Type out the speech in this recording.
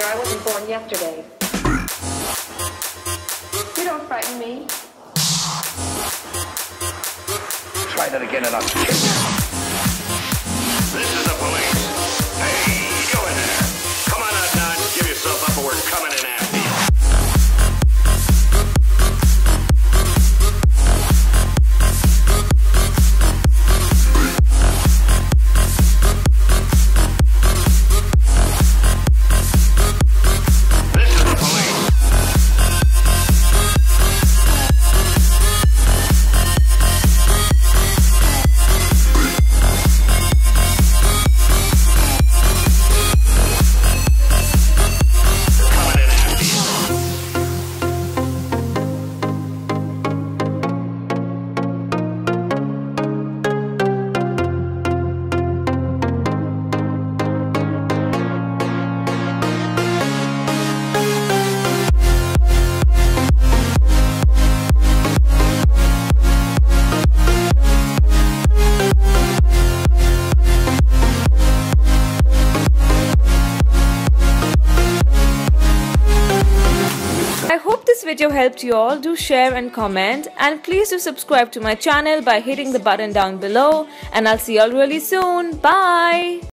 I wasn't born yesterday. You don't frighten me. Try that again and I'll kill you. This is the police. Hey, you in there. Come on out now and give yourself up or we're coming in after you. This is the police. Coming in after you. I hope this video helped you all. Do share and comment, and please do subscribe to my channel by hitting the button down below, and I'll see you all really soon. Bye.